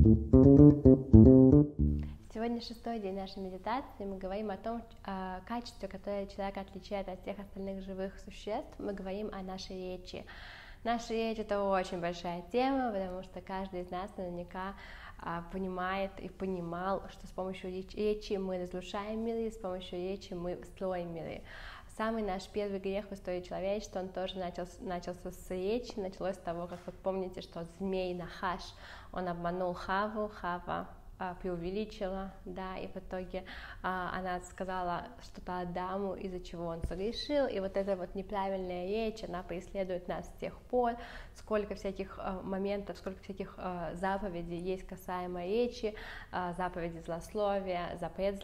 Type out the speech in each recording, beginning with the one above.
Сегодня шестой день нашей медитации. Мы говорим о том качестве, которое человека отличает от всех остальных живых существ. Мы говорим о нашей речи. Наша речь — это очень большая тема, потому что каждый из нас наверняка понимает и понимал, что с помощью речи мы разрушаем миры, с помощью речи мы строим миры. Самый наш первый грех в истории человечества, он тоже начался с речи. Началось с того, как вы помните, что змей Нахаш, он обманул Хаву, Хава преувеличила, да, и в итоге она сказала что-то Адаму, из-за чего он согрешил, и вот эта вот неправильная речь, она преследует нас с тех пор, сколько всяких моментов, сколько всяких заповедей есть касаемо речи, заповеди злословия, запрет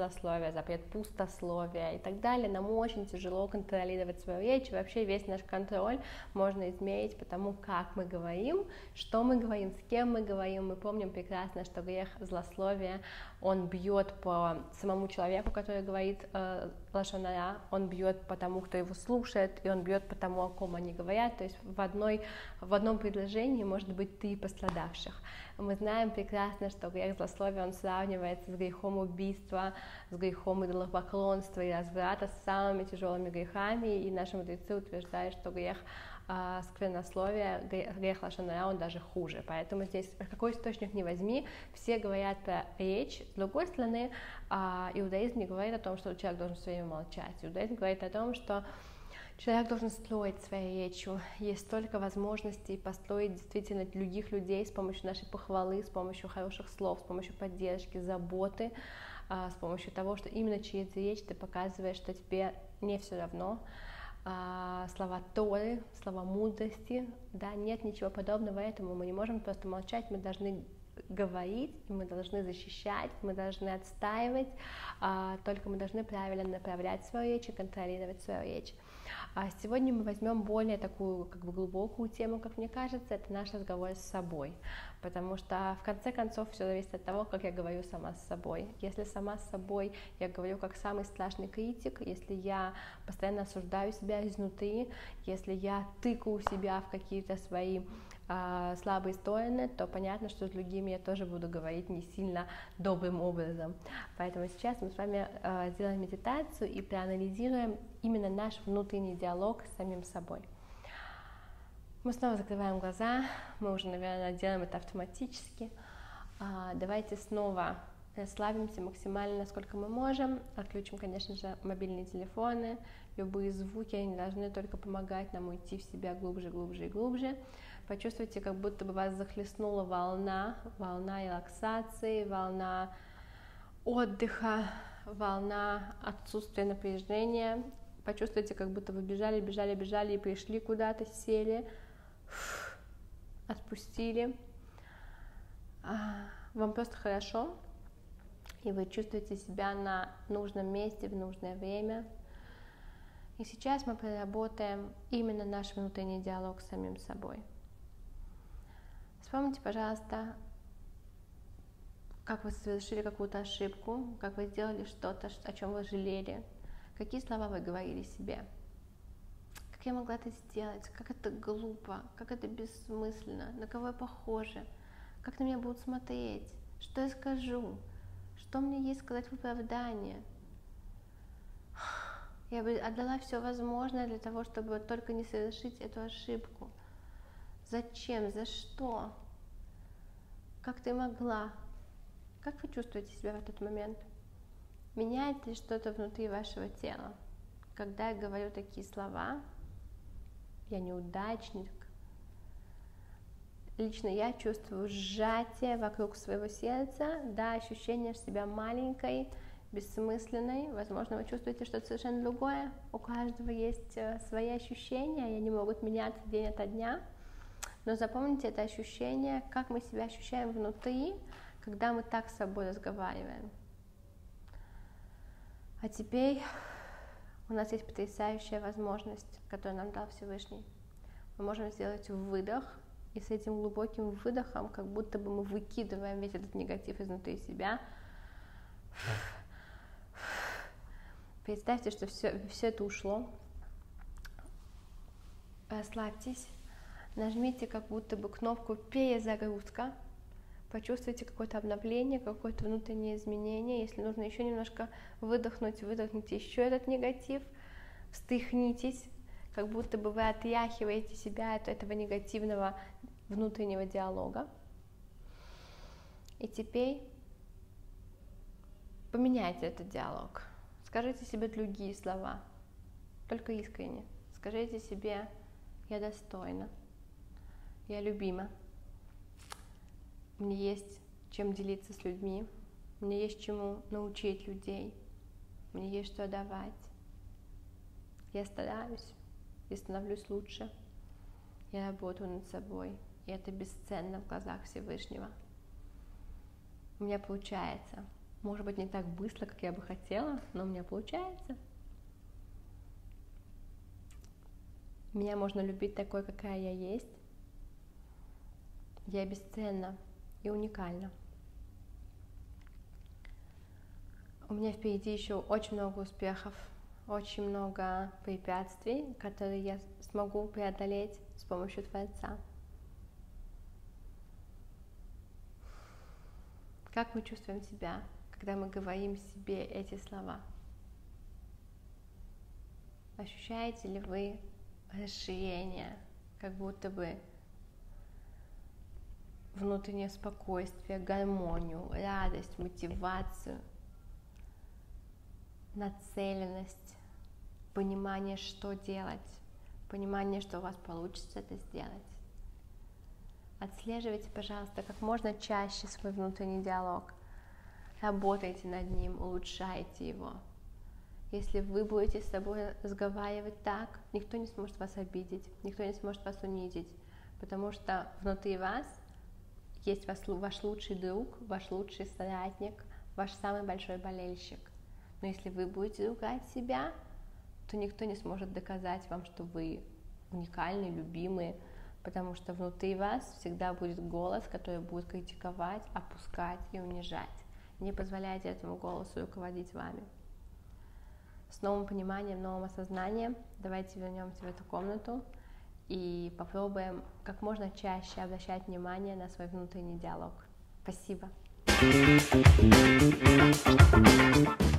пустословия и так далее. Нам очень тяжело контролировать свою речь, вообще весь наш контроль можно измерить по тому, как мы говорим, что мы говорим, с кем мы говорим. Мы помним прекрасно, что грех злословия, он бьет по самому человеку, который говорит лашон ара, он бьет по тому, кто его слушает, и он бьет по тому, о ком они говорят. То есть в одном предложении может быть 3 пострадавших. Мы знаем прекрасно, что грех злословия, он сравнивается с грехом убийства, с грехом идолопоклонства и разврата, с самыми тяжелыми грехами, и наши мудрецы утверждают, что грех сквернословия, грех лашон ара, он даже хуже. Поэтому здесь какой источник ни возьми, все говорят про речь. С другой стороны, иудаизм не говорит о том, что человек должен все время молчать. Иудаизм говорит о том, что человек должен строить своей речью. Есть столько возможностей построить действительно других людей с помощью нашей похвалы, с помощью хороших слов, с помощью поддержки, заботы, с помощью того, что именно через речь ты показываешь, что тебе не все равно. Слова Торы, слова мудрости, да, нет ничего подобного этому. Мы не можем просто молчать, мы должны говорить, мы должны защищать, мы должны отстаивать, только мы должны правильно направлять свою речь и контролировать свою речь. Сегодня мы возьмем более такую глубокую тему, как мне кажется, это наш разговор с собой, потому что в конце концов все зависит от того, как я говорю сама с собой. Если сама с собой я говорю как самый страшный критик, если я постоянно осуждаю себя изнутри, если я тыкаю себя в какие-то свои слабые стороны, то понятно, что с другими я тоже буду говорить не сильно добрым образом. Поэтому сейчас мы с вами сделаем медитацию и проанализируем именно наш внутренний диалог с самим собой. Мы снова закрываем глаза, мы уже, наверное, делаем это автоматически. Давайте снова расслабимся максимально, насколько мы можем. Отключим, конечно же, мобильные телефоны. Любые звуки, они должны только помогать нам уйти в себя глубже, глубже и глубже. Почувствуйте, как будто бы вас захлестнула волна релаксации, волна отдыха, волна отсутствия напряжения. Почувствуйте, как будто вы бежали и пришли куда-то, сели, отпустили. Вам просто хорошо, и вы чувствуете себя на нужном месте в нужное время. И сейчас мы проработаем именно наш внутренний диалог с самим собой. Вспомните, пожалуйста, как вы совершили какую-то ошибку, как вы сделали что-то, о чем вы жалели, какие слова вы говорили себе. Как я могла это сделать, как это глупо, как это бессмысленно, на кого я похожа, как на меня будут смотреть, что я скажу, что мне есть сказать в оправдание. Я бы отдала все возможное для того, чтобы только не совершить эту ошибку. Зачем? За что? Как ты могла? Как вы чувствуете себя в этот момент? Меняет ли что-то внутри вашего тела? Когда я говорю такие слова, я неудачник, лично я чувствую сжатие вокруг своего сердца, да, ощущение себя маленькой, бессмысленной. Возможно, вы чувствуете что-то совершенно другое. У каждого есть свои ощущения, и они могут меняться день ото дня. Но запомните это ощущение, как мы себя ощущаем внутри, когда мы так с собой разговариваем. А теперь у нас есть потрясающая возможность, которую нам дал Всевышний. Мы можем сделать выдох, и с этим глубоким выдохом, как будто бы мы выкидываем весь этот негатив изнутри себя. Представьте, что все это ушло. Расслабьтесь. Нажмите как будто бы кнопку «Перезагрузка». почувствуйте какое-то обновление, какое-то внутреннее изменение. Если нужно еще немножко выдохнуть, выдохните еще этот негатив, встряхнитесь, как будто бы вы отряхиваете себя от этого негативного внутреннего диалога. И теперь поменяйте этот диалог. Скажите себе другие слова, только искренне. Скажите себе: я достойна, я любима, мне есть чем делиться с людьми, мне есть чему научить людей, мне есть что давать. Я стараюсь, я становлюсь лучше, я работаю над собой, и это бесценно в глазах Всевышнего. У меня получается. Может быть, не так быстро, как я бы хотела, но у меня получается. Меня можно любить такой, какая я есть. Я бесценна и уникальна. У меня впереди еще очень много успехов, очень много препятствий, которые я смогу преодолеть с помощью Творца. Как мы чувствуем себя, когда мы говорим себе эти слова? Ощущаете ли вы расширение, как будто бы внутреннее спокойствие, гармонию, радость, мотивацию, нацеленность, понимание, что делать, понимание, что у вас получится это сделать? Отслеживайте, пожалуйста, как можно чаще свой внутренний диалог. Работайте над ним, улучшайте его. Если вы будете с собой разговаривать так, никто не сможет вас обидеть, никто не сможет вас унизить, потому что внутри вас есть ваш лучший друг, ваш лучший соратник, ваш самый большой болельщик. Но если вы будете ругать себя, то никто не сможет доказать вам, что вы уникальны, любимы, потому что внутри вас всегда будет голос, который будет критиковать, опускать и унижать. Не позволяйте этому голосу руководить вами. С новым пониманием, новым осознанием давайте вернемся в эту комнату и попробуем как можно чаще обращать внимание на свой внутренний диалог. Спасибо.